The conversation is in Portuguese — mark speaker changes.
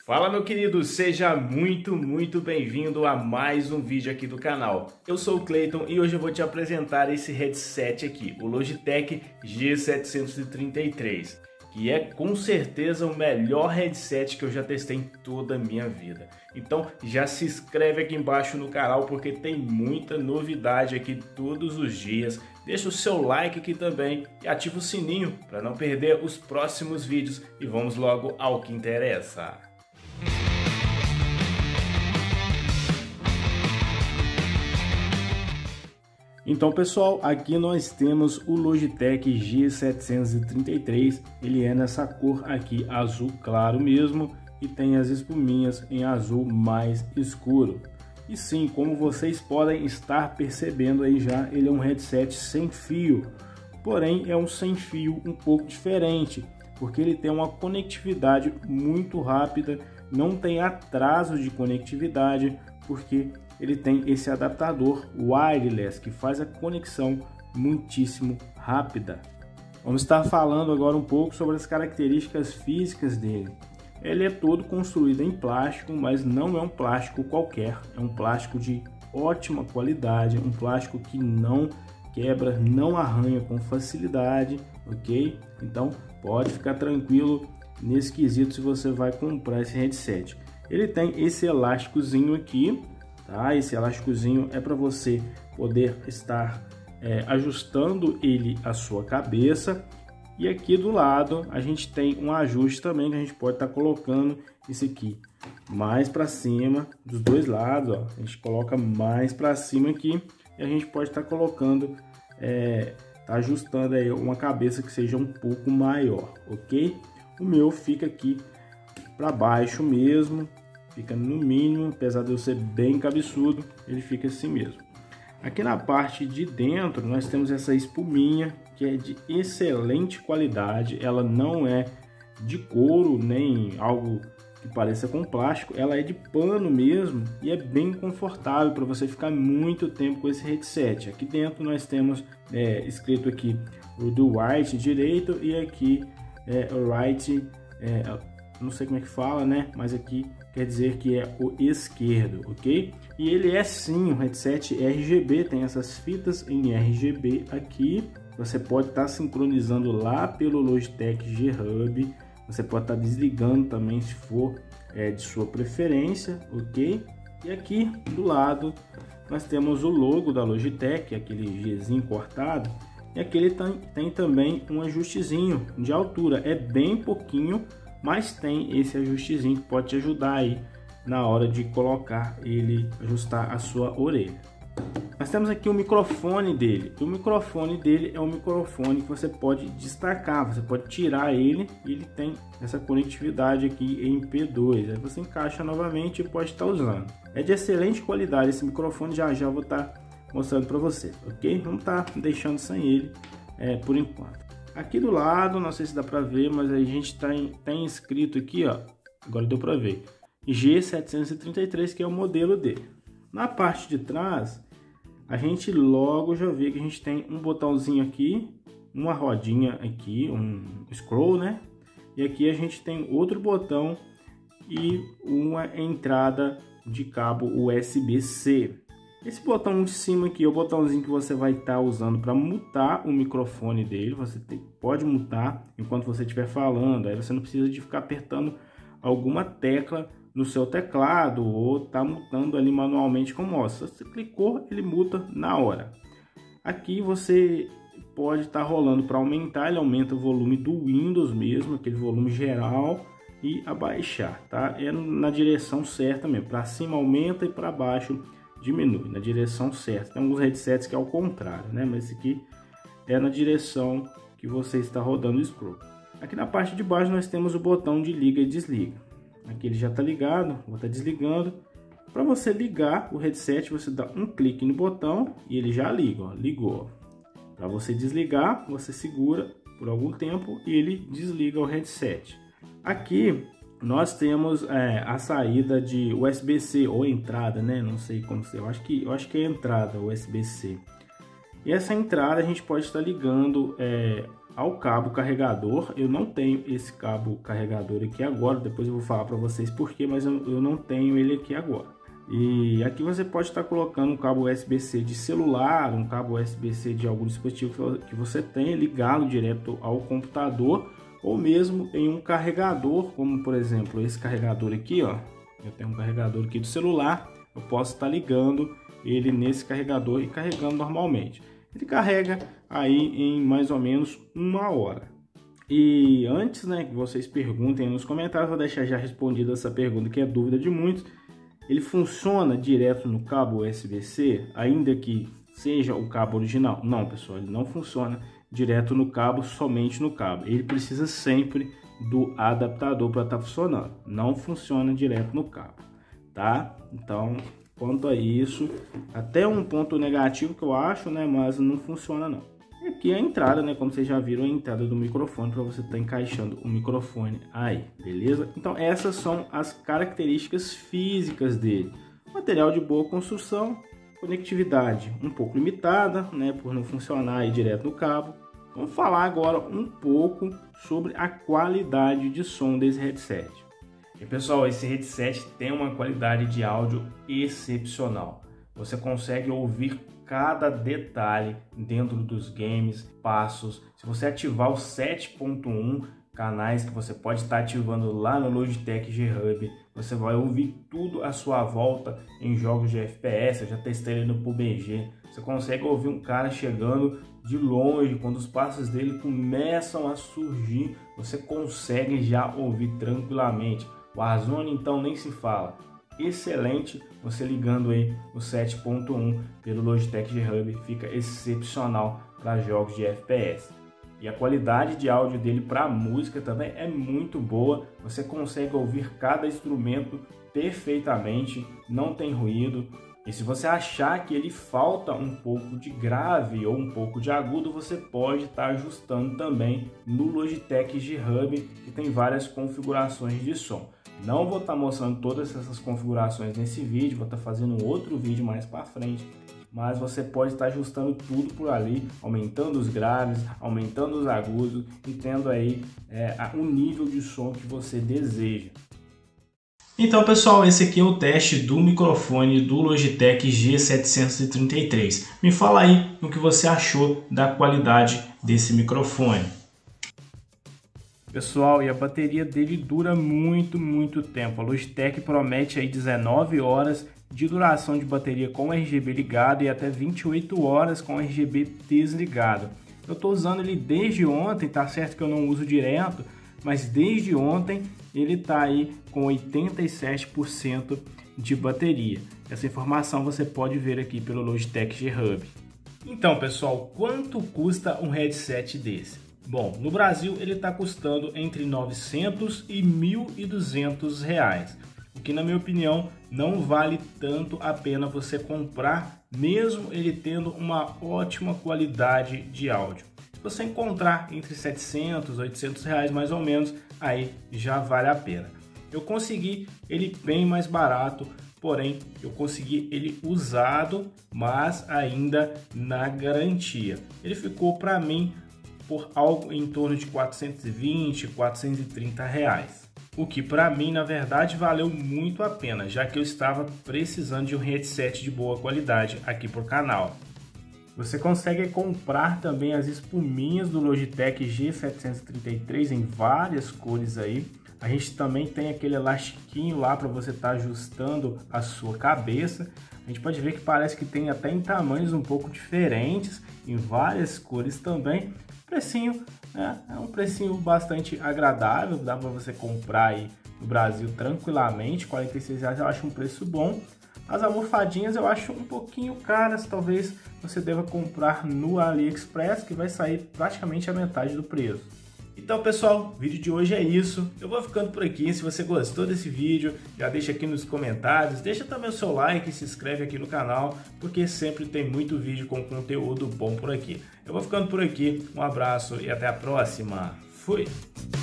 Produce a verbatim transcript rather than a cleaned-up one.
Speaker 1: Fala, meu querido, seja muito, muito bem-vindo a mais um vídeo aqui do canal. Eu sou o Cleiton e hoje eu vou te apresentar esse headset aqui, o Logitech G setecentos e trinta e três, que é com certeza o melhor headset que eu já testei em toda a minha vida. Então já se inscreve aqui embaixo no canal porque tem muita novidade aqui todos os dias. Deixa o seu like aqui também e ativa o sininho para não perder os próximos vídeos e vamos logo ao que interessa. Então, pessoal, aqui nós temos o Logitech G setecentos e trinta e três, ele é nessa cor aqui azul claro mesmo e tem as espuminhas em azul mais escuro. E sim, como vocês podem estar percebendo aí já, ele é um headset sem fio, porém é um sem fio um pouco diferente, porque ele tem uma conectividade muito rápida, não tem atraso de conectividade, porque ele tem esse adaptador wireless que faz a conexão muitíssimo rápida. Vamos estar falando agora um pouco sobre as características físicas dele. Ele é todo construído em plástico, mas não é um plástico qualquer, é um plástico de ótima qualidade, um plástico que não quebra, não arranha com facilidade, ok? Então pode ficar tranquilo nesse quesito se você vai comprar esse headset. Ele tem esse elásticozinho aqui. Tá? Esse elásticozinho é para você poder estar é, ajustando ele à sua cabeça. E aqui do lado a gente tem um ajuste também que a gente pode estar tá colocando esse aqui mais para cima dos dois lados. Ó. A gente coloca mais para cima aqui e a gente pode estar tá colocando, é, tá ajustando aí uma cabeça que seja um pouco maior, ok? O meu fica aqui para baixo mesmo. Fica no mínimo, apesar de eu ser bem cabeçudo, ele fica assim mesmo. Aqui na parte de dentro nós temos essa espuminha que é de excelente qualidade. Ela não é de couro nem algo que pareça com plástico, ela é de pano mesmo e é bem confortável para você ficar muito tempo com esse headset. Aqui dentro nós temos é, escrito aqui o do right direito e aqui é, o right, é, não sei como é que fala, né? Mas aqui quer dizer que é o esquerdo, ok? E ele é sim um headset R G B, tem essas fitas em R G B aqui. Você pode estar tá sincronizando lá pelo Logitech G Hub. Você pode estar tá desligando também se for é, de sua preferência, ok? E aqui do lado nós temos o logo da Logitech, aquele Gzinho cortado. E aqui ele tem, tem também um ajustezinho de altura, é bem pouquinho, mas tem esse ajustezinho que pode te ajudar aí na hora de colocar ele, ajustar a sua orelha. Nós temos aqui o microfone dele. O microfone dele é um microfone que você pode destacar, você pode tirar ele e ele tem essa conectividade aqui em P dois. Aí você encaixa novamente e pode estar usando. É de excelente qualidade esse microfone, já já eu vou estar mostrando para você, ok? Vamos estar deixando sem ele é, por enquanto. Aqui do lado, não sei se dá para ver, mas a gente tem, tem escrito aqui, ó, agora deu para ver, G setecentos e trinta e três, que é o modelo dele. Na parte de trás, a gente logo já vê que a gente tem um botãozinho aqui, uma rodinha aqui, um scroll, né? E aqui a gente tem outro botão e uma entrada de cabo U S B C. Esse botão de cima aqui é o botãozinho que você vai estar tá usando para mutar o microfone dele. Você tem, pode mutar enquanto você estiver falando. Aí você não precisa de ficar apertando alguma tecla no seu teclado ou tá mutando ali manualmente como mostra. Se você clicou, ele muta na hora. Aqui você pode estar tá rolando para aumentar, ele aumenta o volume do Windows mesmo, aquele volume geral, e abaixar, tá? É na direção certa mesmo. Para cima aumenta e para baixo diminui, na direção certa. Tem alguns headsets que é ao contrário, né? Mas esse aqui é na direção que você está rodando o scroll. Aqui na parte de baixo nós temos o botão de liga e desliga. Aqui ele já está ligado, vou estar desligando. Para você ligar o headset, você dá um clique no botão e ele já liga, ó, ligou. Para você desligar, você segura por algum tempo e ele desliga o headset. Aqui nós temos é, a saída de U S B C ou entrada, né? Não sei como ser. Eu acho que eu acho que é entrada U S B C. E essa entrada a gente pode estar ligando é, ao cabo carregador. Eu não tenho esse cabo carregador aqui agora, depois eu vou falar para vocês por quê, mas eu, eu não tenho ele aqui agora. E aqui você pode estar colocando um cabo U S B C de celular, um cabo U S B C de algum dispositivo que você tenha, ligá-lo direto ao computador, ou mesmo em um carregador, como por exemplo esse carregador aqui, ó. Eu tenho um carregador aqui do celular, eu posso estar ligando ele nesse carregador e carregando normalmente. Ele carrega aí em mais ou menos uma hora. E antes, né, que vocês perguntem nos comentários, vou deixar já respondida essa pergunta que é dúvida de muitos. Ele funciona direto no cabo U S B C, ainda que seja o cabo original? Não, pessoal, ele não funciona direto no cabo, somente no cabo. Ele precisa sempre do adaptador para estar funcionando. Não funciona direto no cabo, tá? Então, quanto a isso, até um ponto negativo que eu acho, né? Mas não funciona não. E aqui a entrada, né? Como vocês já viram, a entrada do microfone para você estar tá encaixando o microfone aí, beleza? Então essas são as características físicas dele. Material de boa construção, conectividade um pouco limitada, né? Por não funcionar aí direto no cabo. Vamos falar agora um pouco sobre a qualidade de som desse headset. E pessoal, esse headset tem uma qualidade de áudio excepcional. Você consegue ouvir cada detalhe dentro dos games, passos. Se você ativar os sete ponto um canais que você pode estar ativando lá no Logitech G Hub, você vai ouvir tudo à sua volta em jogos de F P S. Eu já testei ele no P U B G. Você consegue ouvir um cara chegando de longe, quando os passos dele começam a surgir, você consegue já ouvir tranquilamente. O Warzone então nem se fala. Excelente, você ligando aí o sete ponto um pelo Logitech G Hub, fica excepcional para jogos de F P S. E a qualidade de áudio dele para música também é muito boa. Você consegue ouvir cada instrumento perfeitamente, não tem ruído. E se você achar que ele falta um pouco de grave ou um pouco de agudo, você pode estar ajustando também no Logitech G Hub, que tem várias configurações de som. Não vou estar mostrando todas essas configurações nesse vídeo, vou estar fazendo um outro vídeo mais para frente. Mas você pode estar ajustando tudo por ali, aumentando os graves, aumentando os agudos e tendo aí é, o nível de som que você deseja. Então pessoal, esse aqui é o teste do microfone do Logitech G setecentos e trinta e três. Me fala aí o que você achou da qualidade desse microfone. Pessoal, e a bateria dele dura muito, muito tempo. A Logitech promete aí dezenove horas de duração de bateria com R G B ligado e até vinte e oito horas com R G B desligado. Eu estou usando ele desde ontem, tá certo que eu não uso direto, mas desde ontem ele está aí com oitenta e sete por cento de bateria. Essa informação você pode ver aqui pelo Logitech G Hub. Então pessoal, quanto custa um headset desse? Bom, no Brasil ele está custando entre novecentos e mil e duzentos reais, o que na minha opinião não vale tanto a pena você comprar, mesmo ele tendo uma ótima qualidade de áudio. Se você encontrar entre setecentos, oitocentos reais mais ou menos, aí já vale a pena. Eu consegui ele bem mais barato, porém eu consegui ele usado, mas ainda na garantia. Ele ficou para mim por algo em torno de quatrocentos e vinte, quatrocentos e trinta reais. O que para mim na verdade valeu muito a pena, já que eu estava precisando de um headset de boa qualidade aqui por canal. Você consegue comprar também as espuminhas do Logitech G setecentos e trinta e três em várias cores aí. A gente também tem aquele elastiquinho lá para você estar tá ajustando a sua cabeça. A gente pode ver que parece que tem até em tamanhos um pouco diferentes, em várias cores também. Precinho, né? É um precinho bastante agradável, dá para você comprar aí no Brasil tranquilamente. quarenta e seis reais eu acho um preço bom. As almofadinhas eu acho um pouquinho caras, talvez você deva comprar no AliExpress, que vai sair praticamente a metade do preço. Então pessoal, o vídeo de hoje é isso. Eu vou ficando por aqui. Se você gostou desse vídeo, já deixa aqui nos comentários, deixa também o seu like e se inscreve aqui no canal, porque sempre tem muito vídeo com conteúdo bom por aqui. Eu vou ficando por aqui, um abraço e até a próxima. Fui!